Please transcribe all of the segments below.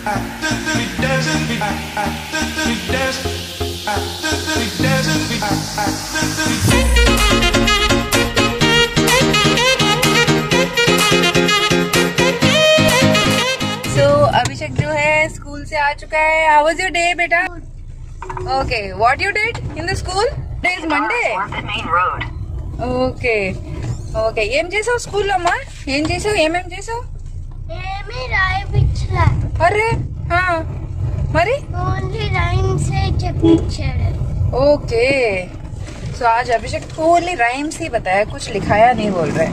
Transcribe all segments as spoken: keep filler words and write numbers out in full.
अभिषेक जो है स्कूल से आ चुका है। हाउ वाज योर डे बेटा? Okay, what you did in the school? Today is Monday. Okay okay ఏం చేసావు స్కూల్లో అమ్మా? ఏం చేసావు? ఏమేం చేసావు? ఏమీ రాయిపించలే. అరే హా మరి ఓన్లీ రైమ్స్ చెప్పించాడు. ओके सो आज अभिषेक को ओनली राइम्स ही बताया, कुछ लिखाया नहीं बोल रहे।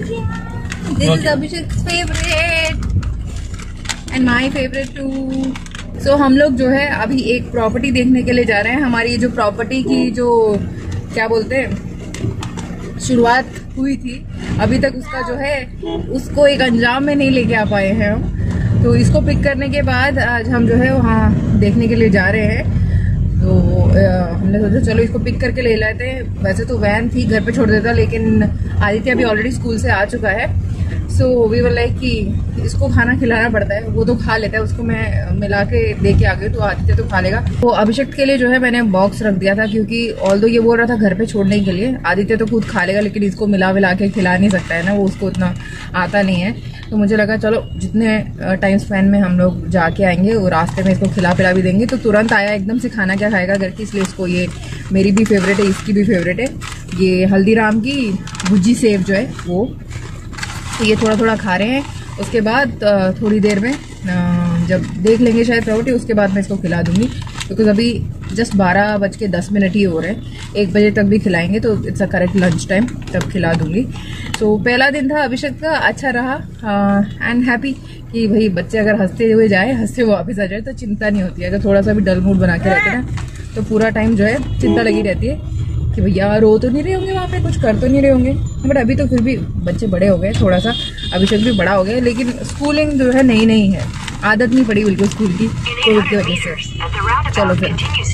This is Abhishek favourite and my favourite too. So हम लोग जो है अभी एक प्रॉपर्टी देखने के लिए जा रहे हैं। हमारी जो प्रॉपर्टी की जो क्या बोलते हैं शुरुआत हुई थी, अभी तक उसका जो है उसको एक अंजाम में नहीं लेके आ पाए हैं हम। तो इसको पिक करने के बाद आज हम जो है वहाँ देखने के लिए जा रहे हैं। तो हमने सोचा चलो इसको पिक करके ले लेते हैं। वैसे तो वैन थी, घर पे छोड़ देता, लेकिन आदित्य अभी ऑलरेडी स्कूल से आ चुका है। सो वी वर लाइक कि इसको खाना खिलाना पड़ता है, वो तो खा लेता है, उसको मैं मिला के दे के आ गई तो आदित्य तो खा लेगा। तो अभिषेक के लिए जो है मैंने बॉक्स रख दिया था, क्योंकि ऑल्दो ये बोल रहा था घर पे छोड़ने के लिए, आदित्य तो खुद खा लेगा लेकिन इसको मिला मिला के खिला नहीं सकता है ना, वो उसको उतना आता नहीं है। तो मुझे लगा चलो जितने टाइम स्पेन में हम लोग जाके आएंगे वो रास्ते में इसको खिला पिला भी देंगे। तो तुरंत आया एकदम से, खाना क्या खाएगा घर की, इसलिए इसको ये मेरी भी फेवरेट है, इसकी भी फेवरेट है, ये हल्दीराम की भुजी सेव जो है वो। तो ये थोड़ा थोड़ा खा रहे हैं। उसके बाद थोड़ी देर में जब देख लेंगे शायद प्रॉपर्टी, उसके बाद मैं इसको खिला दूंगी, बिकॉज अभी जस्ट बारह बज के दस मिनट ही हो रहे हैं। एक बजे तक भी खिलाएंगे तो it's a correct lunch time, तब खिला दूंगी। तो पहला दिन था अभिषेक का, अच्छा रहा एंड हैप्पी कि भाई बच्चे अगर हंसते हुए जाए, हंसते हुए वापस आ जाए तो चिंता नहीं होती है। अगर थोड़ा सा भी डल मूड बना के रहते ना तो पूरा टाइम जो है चिंता लगी रहती है कि भैया रो तो नहीं रहे होंगे वहाँ पे, कुछ कर तो नहीं रहे होंगे। बट अभी तो फिर भी बच्चे बड़े हो गए, थोड़ा सा अभिषेक भी बड़ा हो गया, लेकिन स्कूलिंग जो है नई नई है, आदत नहीं पड़ी बिल्कुल स्कूल की कोविड की वजह से। चलो फिर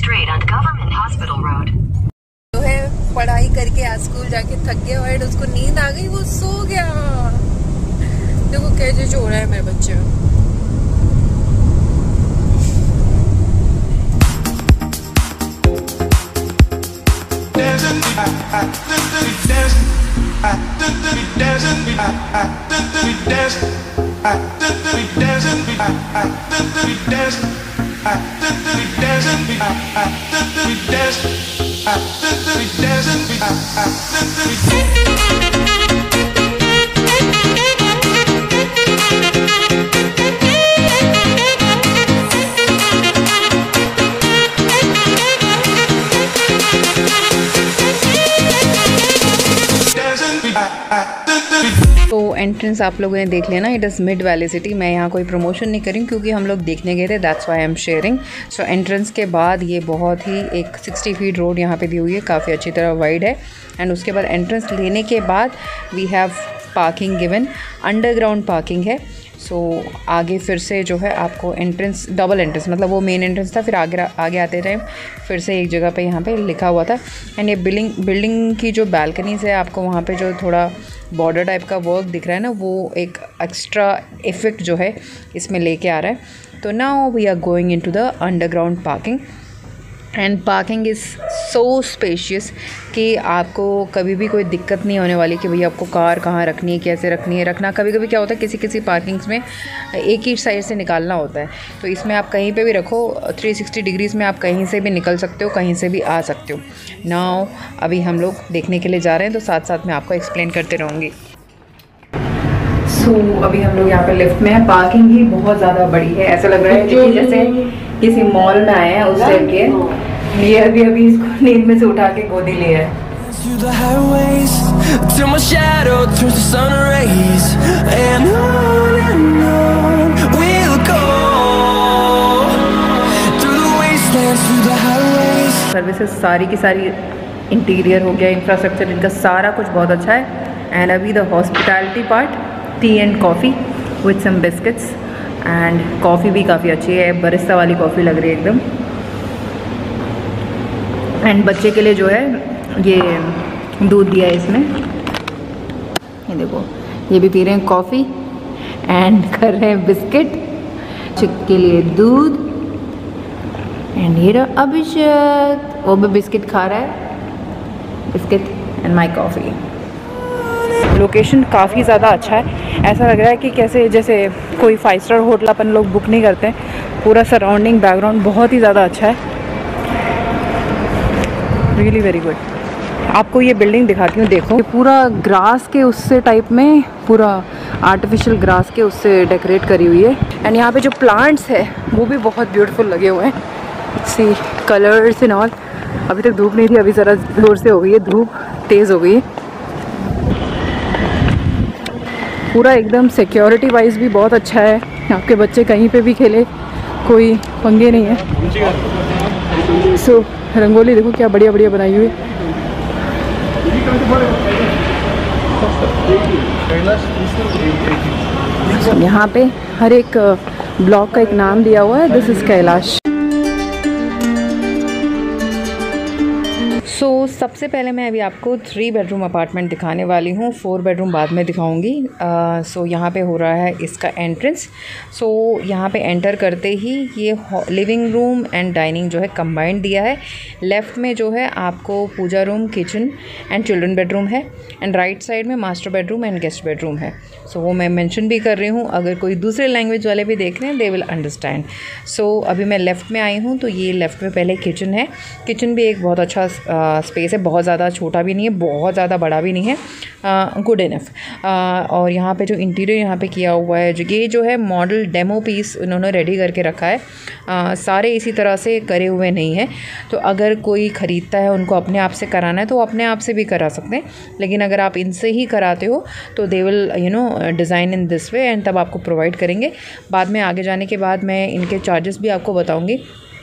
जो है पढ़ाई करके आज स्कूल जाके थक गया और उसको नींद आ गई, वो सो गया। देखो कैसे सो रहा है मेरे बच्चे। तो एंट्रेंस आप लोगों ने देख लेना, it is Mid Valley City. मैं यहाँ कोई प्रमोशन नहीं करी क्योंकि हम लोग देखने गए थे, that's why I am sharing. So entrance के बाद ये बहुत ही एक सिक्सटी फीट रोड यहाँ पे दी हुई है, काफ़ी अच्छी तरह वाइड है। एंड उसके बाद एंट्रेंस लेने के बाद we have parking given, underground parking है। सो so, आगे फिर से जो है आपको एंट्रेंस, डबल एंट्रेंस, मतलब वो मेन एंट्रेंस था, फिर आगे आगे आते टाइम फिर से एक जगह पे यहाँ पे लिखा हुआ था। एंड ये बिल्डिंग बिल्डिंग की जो बालकनीज है, आपको वहाँ पे जो थोड़ा बॉर्डर टाइप का वर्क दिख रहा है ना, वो एक एक्स्ट्रा इफेक्ट जो है इसमें लेके आ रहा है। तो now we are going into the underground parking and parking is so spacious कि आपको कभी भी कोई दिक्कत नहीं होने वाली कि भैया आपको कार कहाँ रखनी है, कैसे रखनी है। रखना कभी कभी क्या होता है, किसी किसी पार्किंग्स में एक ही साइड से निकालना होता है, तो इसमें आप कहीं पे भी रखो, थ्री सिक्सटी डिग्रीज़ में आप कहीं से भी निकल सकते हो, कहीं से भी आ सकते हो। नाउ अभी हम लोग देखने के लिए जा रहे हैं, तो साथ साथ मैं आपको एक्सप्लेन करते रहूँगी। सो so, अभी हम लोग यहाँ पे लिफ्ट में है। पार्किंग ही बहुत ज़्यादा बड़ी है, ऐसा लग रहा है कि जैसे किसी मॉल में आए हैं उस टाइप के। ये अभी अभी इसको नींद में से उठा के गोदी लिया है। सर्विसेज सारी की सारी, इंटीरियर हो गया, इंफ्रास्ट्रक्चर, इनका सारा कुछ बहुत अच्छा है। एंड अभी the hospitality part, tea and coffee with some biscuits, and coffee भी काफ़ी अच्छी है, बरिस्ता वाली कॉफ़ी लग रही है एकदम। एंड बच्चे के लिए जो है ये दूध दिया है इसमें, ये देखो, ये भी पी रहे हैं कॉफ़ी एंड कर रहे हैं बिस्किट। चिक के लिए दूध एंड ये रहा अभिषेक, वो भी बिस्किट खा रहा है, biscuit and my coffee. Location काफ़ी ज़्यादा अच्छा है, ऐसा लग रहा है कि कैसे जैसे कोई फाइव स्टार होटल अपन लोग बुक नहीं करते हैं। पूरा सराउंडिंग बैकग्राउंड बहुत ही ज़्यादा अच्छा है, रियली वेरी गुड। आपको ये बिल्डिंग दिखाती हूँ, देखो पूरा ग्रास के उससे टाइप में, पूरा आर्टिफिशियल ग्रास के उससे डेकोरेट करी हुई है। एंड यहाँ पे जो प्लांट्स है वो भी बहुत ब्यूटीफुल लगे हुए हैं, सी कलर्स एंड ऑल। अभी तक धूप नहीं थी, अभी ज़रा जोर से हो गई है, धूप तेज़ हो गई है। पूरा एकदम सिक्योरिटी वाइज भी बहुत अच्छा है, आपके बच्चे कहीं पे भी खेले कोई पंगे नहीं है। सो so, रंगोली देखो क्या बढ़िया बढ़िया बनाई हुई है। यहाँ पे हर एक ब्लॉक का एक नाम दिया हुआ है, this is Kailash. So so, सबसे पहले मैं अभी आपको थ्री बेडरूम अपार्टमेंट दिखाने वाली हूँ, फोर बेडरूम बाद में दिखाऊंगी। सो uh, so, यहाँ पे हो रहा है इसका एंट्रेंस। सो so, यहाँ पे एंटर करते ही ये लिविंग रूम एंड डाइनिंग जो है कंबाइंड दिया है। लेफ़्ट में जो है आपको puja room, kitchen and children bedroom है, एंड राइट साइड में master bedroom and guest bedroom है। सो so, वो मैं मेंशन भी कर रही हूँ, अगर कोई दूसरे लैंग्वेज वाले भी देख रहे हैं दे विल अंडरस्टैंड। सो अभी मैं लेफ़्ट में आई हूँ, तो ये लेफ़्ट में पहले किचन है। किचन भी एक बहुत अच्छा स्पेस है, बहुत ज़्यादा छोटा भी नहीं है, बहुत ज़्यादा बड़ा भी नहीं है, गुड इनफ। और यहाँ पे जो इंटीरियर यहाँ पे किया हुआ है, जो ये जो है मॉडल डेमो पीस उन्होंने रेडी करके रखा है। uh, सारे इसी तरह से करे हुए नहीं है, तो अगर कोई ख़रीदता है उनको अपने आप से कराना है तो अपने आप से भी करा सकते हैं, लेकिन अगर आप इनसे ही कराते हो तो they will you know design in this way and तब आपको प्रोवाइड करेंगे। बाद में आगे जाने के बाद मैं इनके चार्जेस भी आपको बताऊँगी,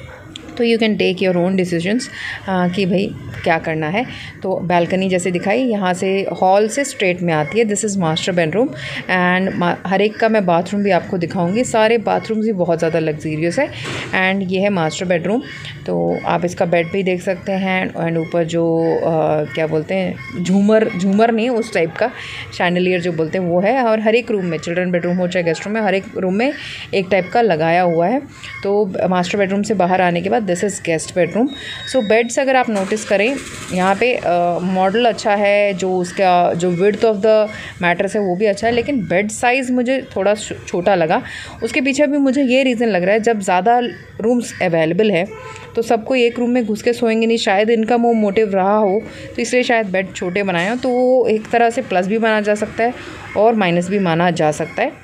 तो you can take your own decisions कि भाई क्या करना है। तो बैल्कनी जैसे दिखाई, यहाँ से हॉल से स्ट्रेट में आती है, this is master bedroom and हर एक का मैं बाथरूम भी आपको दिखाऊंगी। सारे बाथरूम्स भी बहुत ज़्यादा लग्जीरियस है एंड ये है मास्टर बेडरूम। तो आप इसका बेड भी देख सकते हैं एंड ऊपर जो आ, क्या बोलते हैं झूमर, झूमर नहीं उस टाइप का शैंडलियर जो बोलते हैं वो है, और हर एक रूम में, चिल्ड्रन बेडरूम हो चाहे गेस्ट रूम में, हर एक रूम में एक टाइप का लगाया हुआ है। तो मास्टर बेडरूम से बाहर आने के बाद this is guest bedroom. So beds अगर आप नोटिस करें यहाँ पे मॉडल अच्छा है, जो उसका जो विड्थ ऑफ द मैट्रेस है वो भी अच्छा है, लेकिन बेड साइज़ मुझे थोड़ा छोटा लगा। उसके पीछे भी मुझे ये रीज़न लग रहा है, जब ज़्यादा रूम्स अवेलेबल है तो सबको एक रूम में घुस के सोएंगे नहीं, शायद इनका वो मोटिव रहा हो, तो इसलिए शायद बेड छोटे बनाए हो। तो वो एक तरह से प्लस भी माना जा सकता है और माइनस भी माना जा सकता है।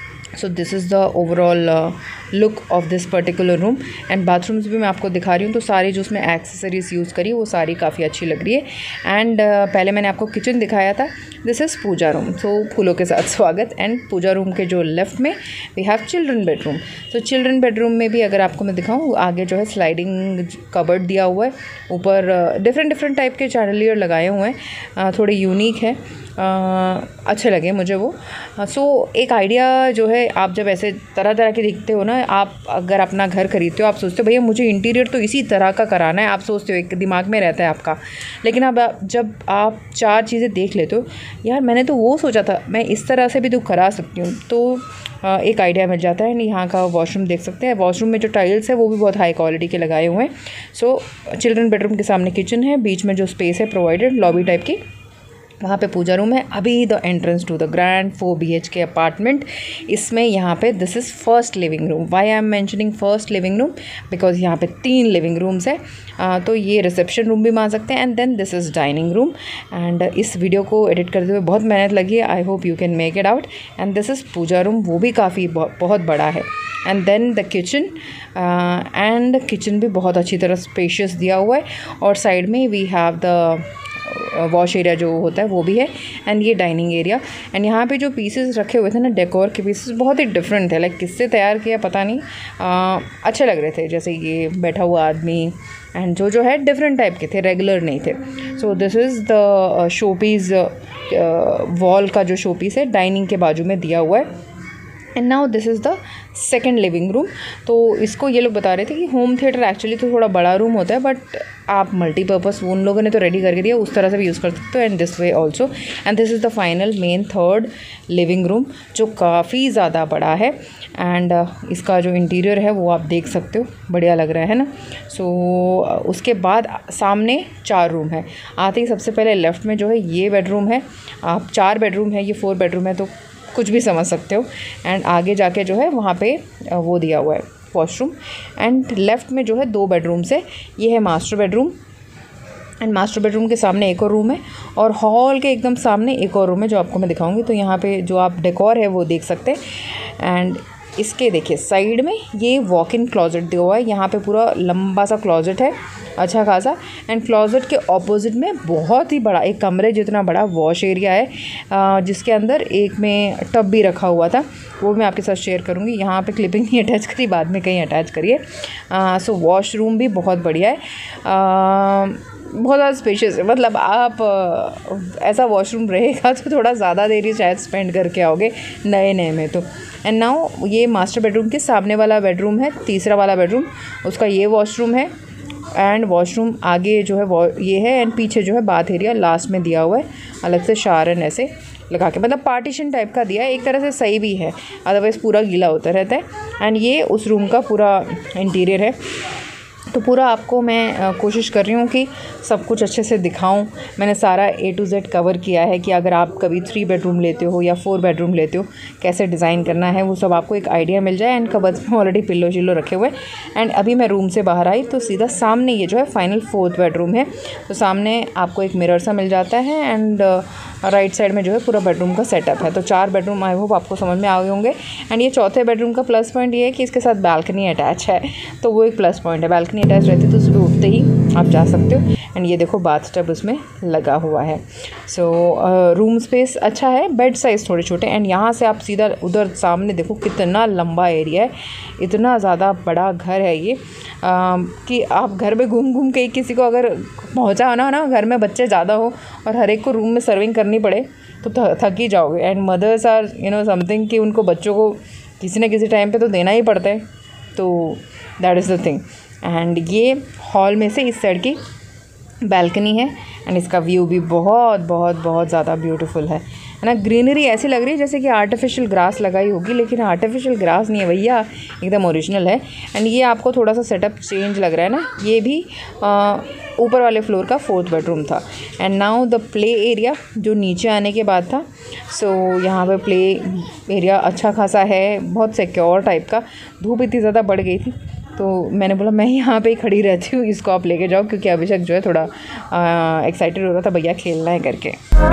So this is the overall look of this particular room and bathrooms भी मैं आपको दिखा रही हूँ। तो सारी जो उसमें एक्सेसरीज यूज़ करी वो सारी काफ़ी अच्छी लग रही है। एंड uh, पहले मैंने आपको किचन दिखाया था, this is puja room. So फूलों के साथ स्वागत। एंड पूजा रूम के जो लेफ़्ट में वी हैव चिल्ड्रन बेडरूम। तो चिल्ड्रन बेडरूम में भी अगर आपको मैं दिखाऊँ, आगे जो है स्लाइडिंग कबर्ड दिया हुआ है, ऊपर डिफरेंट डिफरेंट टाइप के चैंडलियर लगाए हुए हैं, थोड़े यूनिक है, Uh, अच्छे लगे मुझे वो। सो uh, so, एक आइडिया जो है, आप जब ऐसे तरह तरह के दिखते हो ना, आप अगर अपना घर खरीदते हो, आप सोचते हो भैया मुझे इंटीरियर तो इसी तरह का कराना है, आप सोचते हो, एक दिमाग में रहता है आपका। लेकिन अब जब आप चार चीज़ें देख लेते हो, यार मैंने तो वो सोचा था, मैं इस तरह से भी तो करा सकती हूँ, तो uh, एक आइडिया मिल जाता है। यहाँ का वॉशरूम देख सकते हैं, वॉशरूम में जो टाइल्स है वो भी बहुत हाई क्वालिटी के लगाए हुए हैं। सो चिल्ड्रन बेडरूम के सामने किचन है, बीच में जो स्पेस है प्रोवाइडेड लॉबी टाइप की, वहाँ पे पूजा रूम है। अभी the entrance to the grand four B H K apartment, इसमें यहाँ पे this is first living room. Why I'm mentioning first living room, because यहाँ पे तीन लिविंग रूम्स है। uh, तो ये रिसेप्शन रूम भी मान सकते हैं। And then this is dining room. And इस वीडियो को एडिट करते हुए बहुत मेहनत लगी है, I hope you can make it out. And this is puja room, वो भी काफ़ी बहुत बड़ा है। And then the kitchen, and kitchen भी बहुत अच्छी तरह स्पेशियस दिया हुआ है, और साइड में we have the wash area जो होता है वो भी है, एंड ये डाइनिंग एरिया। एंड यहाँ पे जो पीसेस रखे हुए थे ना, डेकोर के पीसेस बहुत ही डिफरेंट थे, लाइक किससे तैयार किया पता नहीं, आ, अच्छे लग रहे थे, जैसे ये बैठा हुआ आदमी, एंड जो जो है डिफरेंट टाइप के थे, रेगुलर नहीं थे। So this is the show piece, wall का जो शो पीस है डाइनिंग के बाजू में दिया हुआ है। And now this is the second living room. तो इसको ये लोग बता रहे थे कि होम थिएटर एक्चुअली तो थोड़ा बड़ा रूम होता है, बट आप मल्टीपर्पज़ उन लोगों ने तो रेडी करके दिया, उस तरह से भी यूज़ कर सकते हो, and this way also. And this is the final main third living room, जो काफ़ी ज़्यादा बड़ा है। एंड uh, इसका जो इंटीरियर है वो आप देख सकते हो, बढ़िया लग रहा है ना। सो so, uh, उसके बाद सामने चार रूम है। आते ही सबसे पहले लेफ़्ट में जो है ये बेडरूम है। आप चार बेडरूम है, ये फोर बेडरूम है, तो कुछ भी समझ सकते हो। एंड आगे जाके जो है वहाँ पे वो दिया हुआ है वॉशरूम। एंड लेफ़्ट में जो है दो बेडरूम्स है, ये है master bedroom. And master bedroom के सामने एक और रूम है, और हॉल के एकदम सामने एक और रूम है जो आपको मैं दिखाऊंगी। तो यहाँ पे जो आप डेकोर है वो देख सकते हैं। एंड इसके देखिए साइड में ये वॉक इन क्लोजेट दिया हुआ है। यहाँ पे पूरा लंबा सा क्लोजेट है, अच्छा खासा। एंड क्लोजेट के ऑपोजिट में बहुत ही बड़ा, एक कमरे जितना बड़ा वॉश एरिया है, जिसके अंदर एक में टब भी रखा हुआ था, वो मैं आपके साथ शेयर करूँगी। यहाँ पे क्लिपिंग नहीं अटैच करी, बाद में कहीं अटैच करिए। सो वॉशरूम भी बहुत बढ़िया है, आ, बहुत ज़्यादा स्पेशियस है। मतलब आप आ, ऐसा वॉशरूम रहेगा तो थोड़ा ज़्यादा देर ही शायद स्पेंड करके आओगे नए नए में तो। एंड नाउ ये मास्टर बेडरूम के सामने वाला बेडरूम है, तीसरा वाला बेडरूम, उसका ये वॉशरूम है। एंड वॉशरूम आगे जो है वो ये है, एंड पीछे जो है बाथ एरिया लास्ट में दिया हुआ है, अलग से शारन ऐसे लगा के, मतलब पार्टीशन टाइप का दिया है। एक तरह से सही भी है, अदरवाइज़ पूरा गीला होता रहता है। एंड ये उस रूम का पूरा इंटीरियर है। तो पूरा आपको मैं कोशिश कर रही हूँ कि सब कुछ अच्छे से दिखाऊं। मैंने सारा ए टू जेड कवर किया है कि अगर आप कभी थ्री बेडरूम लेते हो या फोर बेडरूम लेते हो, कैसे डिज़ाइन करना है, वो सब आपको एक आइडिया मिल जाए। एंड कबर्ड्स में ऑलरेडी पिल्लो चिल्लो रखे हुए। एंड अभी मैं रूम से बाहर आई तो सीधा सामने ये जो है फाइनल फोर्थ बेडरूम है। तो सामने आपको एक मिरर सा मिल जाता है। एंड राइट साइड में जो है पूरा बेडरूम का सेटअप है। तो चार बेडरूम आई होप आपको समझ में आ गए होंगे। एंड ये चौथे बेडरूम का प्लस पॉइंट ये है कि इसके साथ बालकनी अटैच है, तो वो एक प्लस पॉइंट है। बालकनी अटैच रहती है तो सुबह उठते ही आप जा सकते हो। एंड ये देखो बाथ टब उसमें लगा हुआ है। सो रूम स्पेस अच्छा है, बेड साइज़ थोड़े छोटे। एंड यहाँ से आप सीधा उधर सामने देखो कितना लंबा एरिया है, इतना ज़्यादा बड़ा घर है ये, आ, कि आप घर में घूम घूम के किसी को अगर पहुँचा हो ना ना घर में बच्चे ज़्यादा हो और हर एक को रूम में सर्विंग करनी पड़े तो थक ही जाओगे। And mothers are you know something कि उनको बच्चों को किसी न किसी टाइम पे तो देना ही पड़ता है, तो that is the thing. And ये हॉल में से इस साइड की बैल्कनी है। एंड इसका व्यू भी बहुत बहुत बहुत ज़्यादा ब्यूटीफुल है है ना। ग्रीनरी ऐसी लग रही है जैसे कि आर्टिफिशियल ग्रास लगाई होगी, लेकिन आर्टिफिशियल ग्रास नहीं है भैया, एकदम ओरिजिनल है। एंड ये आपको थोड़ा सा सेटअप चेंज लग रहा है ना, ये भी ऊपर वाले फ्लोर का फोर्थ बेडरूम था। And now the play area जो नीचे आने के बाद था। सो so, यहाँ पे प्ले एरिया अच्छा खासा है, बहुत सिक्योर टाइप का। धूप इतनी ज़्यादा बढ़ गई थी तो मैंने बोला मैं यहाँ पे ही खड़ी रहती हूँ, इसको आप लेके जाओ, क्योंकि अभिषेक जो है थोड़ा एक्साइटेड हो रहा था भैया खेलना है करके।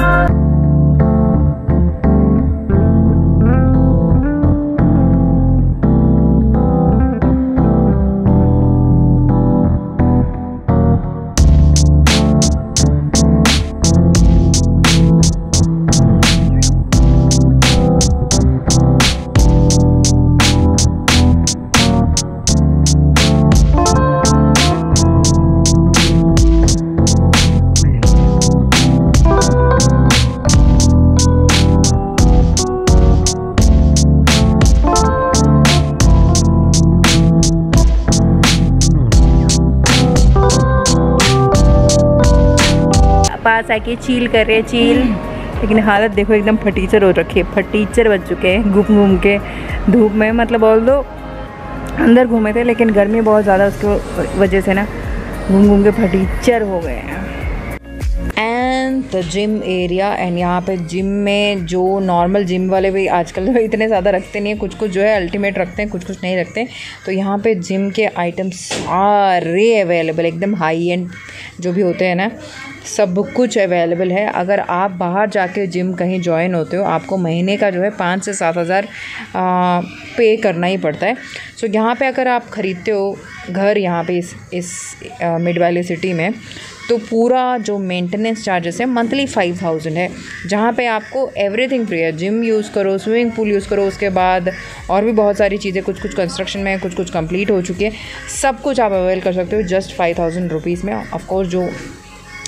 पास आके चील कर रहे हैं चील, लेकिन हालत देखो एकदम फटीचर हो रखी है, फटीचर बच चुके हैं घूम घूम के धूप में। मतलब ऑल दो अंदर घूमे थे लेकिन गर्मी बहुत ज़्यादा उसकी वजह से ना घूम घूम के फटीचर हो गए हैं। And the gym area. And यहाँ पे जिम में जो नॉर्मल जिम वाले भी आजकल तो इतने ज़्यादा रखते नहीं है, कुछ कुछ जो है अल्टीमेट रखते हैं, कुछ कुछ नहीं रखते हैं। तो यहाँ पे जिम के आइटम्स सारे अवेलेबल, एकदम हाई एंड जो भी होते हैं ना, सब कुछ अवेलेबल है। अगर आप बाहर जाके जिम कहीं ज्वाइन होते हो, आपको महीने का जो है पाँच से सात हज़ार पे करना ही पड़ता है। सो यहाँ पे अगर आप ख़रीदते हो घर यहाँ पे इस इस मिड वैली सिटी में, तो पूरा जो मेंटेनेंस चार्जेस है मंथली फाइव थाउजेंड है, जहाँ पे आपको एवरीथिंग फ्री है। जिम यूज़ करो, स्विमिंग पूल यूज़ करो, उसके बाद और भी बहुत सारी चीज़ें, कुछ कुछ कंस्ट्रक्शन में है, कुछ कुछ कंप्लीट हो चुकी है, सब कुछ आप अवेल कर सकते हो जस्ट फाइव थाउजेंड रुपीज़ में। ऑफकोर्स जो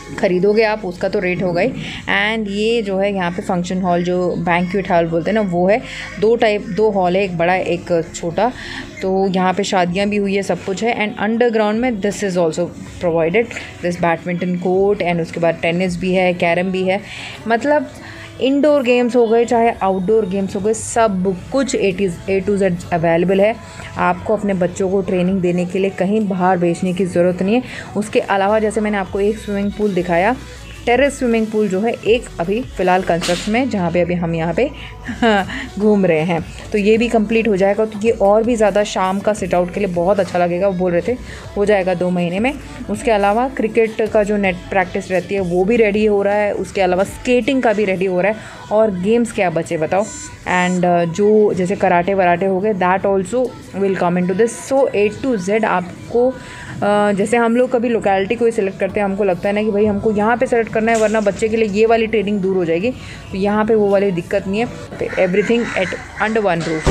ख़रीदोगे आप उसका तो रेट होगा ही। एंड ये जो है यहाँ पे फंक्शन हॉल जो बैंक्वेट हॉल बोलते हैं ना वो है। दो टाइप दो हॉल है, एक बड़ा एक छोटा। तो यहाँ पे शादियाँ भी हुई है, सब कुछ है। एंड अंडरग्राउंड में this is also provided this badminton court and उसके बाद टेनिस भी है, कैरम भी है। मतलब इंडोर गेम्स हो गए चाहे आउटडोर गेम्स हो गए, सब कुछ A A to Z available है। आपको अपने बच्चों को ट्रेनिंग देने के लिए कहीं बाहर भेजने की ज़रूरत नहीं है। उसके अलावा जैसे मैंने आपको एक स्विमिंग पूल दिखाया, टेरेस स्विमिंग पूल जो है एक अभी फ़िलहाल कंस्ट्रक्शन में, जहाँ पे अभी हम यहाँ पे घूम रहे हैं, तो ये भी कंप्लीट हो जाएगा। तो ये और भी ज़्यादा शाम का सिट आउट के लिए बहुत अच्छा लगेगा। वो बोल रहे थे हो जाएगा दो महीने में। उसके अलावा क्रिकेट का जो नेट प्रैक्टिस रहती है वो भी रेडी हो रहा है। उसके अलावा स्केटिंग का भी रेडी हो रहा है। और गेम्स क्या बचे बताओ। एंड जो जैसे कराटे वराटे हो गए, that also will come into this. So A to Z आपको Uh, जैसे हम लोग कभी लोकेलिटी कोई सिलेक्ट करते हैं, हमको लगता है ना कि भाई हमको यहाँ पे सेलेक्ट करना है वरना बच्चे के लिए ये वाली ट्रेनिंग दूर हो जाएगी। तो यहाँ पे वो वाली दिक्कत नहीं है। Everything at under one roof.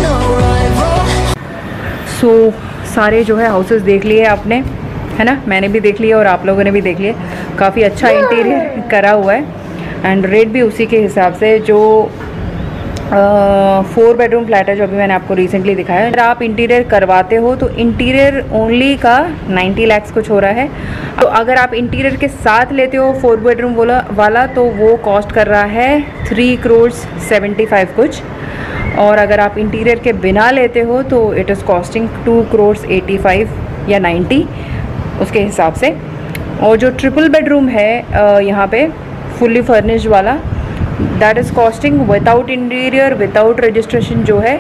So सारे जो है हाउसेस देख लिए आपने, है ना, मैंने भी देख लिया और आप लोगों ने भी देख लिया। काफ़ी अच्छा इंटीरियर करा हुआ है एंड रेट भी उसी के हिसाब से जो फोर बेडरूम फ्लैट है जो अभी मैंने आपको रिसेंटली दिखाया। अगर आप इंटीरियर करवाते हो तो इंटीरियर ओनली का नाइन्टी लैक्स कुछ हो रहा है। तो अगर आप इंटीरियर के साथ लेते हो फोर बेडरूम वाला वाला तो वो कॉस्ट कर रहा है थ्री करोड़ सेवेंटी फाइव कुछ। और अगर आप इंटीरियर के बिना लेते हो तो it is costing two crore eighty five या नाइन्टी उसके हिसाब से। और जो ट्रिपल बेडरूम है यहाँ पे फुल्ली फर्निश्ड वाला, that is costing without interior without registration जो है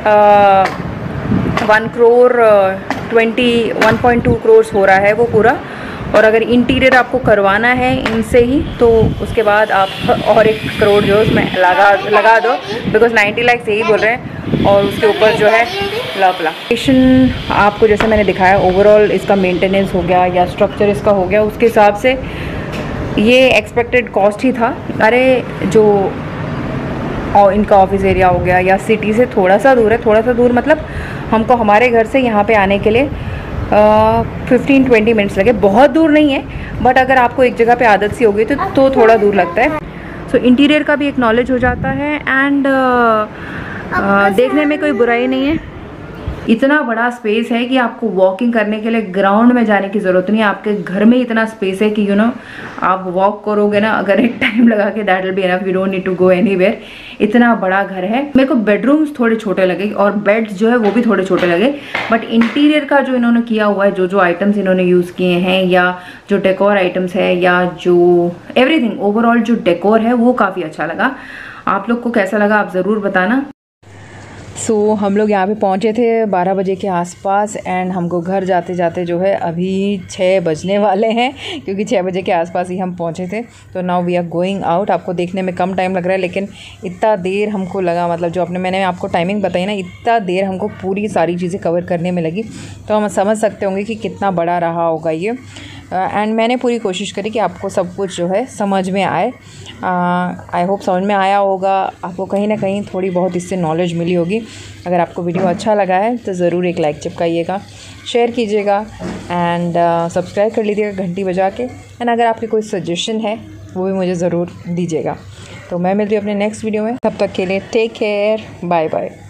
one crore twenty one point two crore हो रहा है वो पूरा। और अगर इंटीरियर आपको करवाना है इनसे ही तो उसके बाद आप और एक करोड़ जो उसमें लगा लगा दो, बिकॉज नाइन्टी लाख यही बोल रहे हैं। और उसके ऊपर जो है लॉकेशन आपको जैसे मैंने दिखाया, ओवरऑल इसका मेंटेनेंस हो गया या स्ट्रक्चर इसका हो गया, उसके हिसाब से ये एक्सपेक्टेड कॉस्ट ही था। अरे जो और इनका ऑफिस एरिया हो गया या सिटी से थोड़ा सा दूर है, थोड़ा सा दूर मतलब हमको हमारे घर से यहाँ पे आने के लिए फिफ्टीन ट्वेंटी मिनट्स लगे, बहुत दूर नहीं है। बट अगर आपको एक जगह पे आदत सी हो गई तो तो थोड़ा दूर लगता है। सो so, इंटीरियर का भी एक नॉलेज हो जाता है एंड देखने में कोई बुराई नहीं है। इतना बड़ा स्पेस है कि आपको वॉकिंग करने के लिए ग्राउंड में जाने की ज़रूरत नहीं है। आपके घर में इतना स्पेस है कि यू you नो know, आप वॉक करोगे ना अगर एक टाइम लगा के, that will be enough, you don't need to go anywhere. इतना बड़ा घर है। मेरे को बेडरूम्स थोड़े छोटे लगे और बेड्स जो है वो भी थोड़े छोटे लगे, बट इंटीरियर का जो इन्होंने किया हुआ है, जो जो आइटम्स इन्होंने यूज़ किए हैं या जो डेकोर आइटम्स है या जो एवरीथिंग ओवरऑल जो डेकोर है वो काफ़ी अच्छा लगा। आप लोग को कैसा लगा आप ज़रूर बताना। सो so, हम लोग यहाँ पे पहुँचे थे बारह बजे के आसपास एंड हमको घर जाते जाते जो है अभी छः बजने वाले हैं, क्योंकि छः बजे के आसपास ही हम पहुँचे थे। तो now we are going out. आपको देखने में कम टाइम लग रहा है लेकिन इतना देर हमको लगा, मतलब जो अपने मैंने आपको टाइमिंग बताई ना, इतना देर हमको पूरी सारी चीज़ें कवर करने में लगी। तो हम समझ सकते होंगे कि कितना बड़ा रहा होगा ये। एंड uh, मैंने पूरी कोशिश करी कि आपको सब कुछ जो है समझ में आए। आई होप समझ में आया होगा, आपको कहीं ना कहीं थोड़ी बहुत इससे नॉलेज मिली होगी। अगर आपको वीडियो अच्छा लगा है तो ज़रूर एक लाइक चिपकाइएगा, शेयर कीजिएगा एंड सब्सक्राइब कर लीजिएगा घंटी बजा के। एंड अगर आपके कोई सजेशन है वो भी मुझे ज़रूर दीजिएगा। तो मैं मिलती हूँ अपने नेक्स्ट वीडियो में, तब तक के लिए टेक केयर, बाय बाय।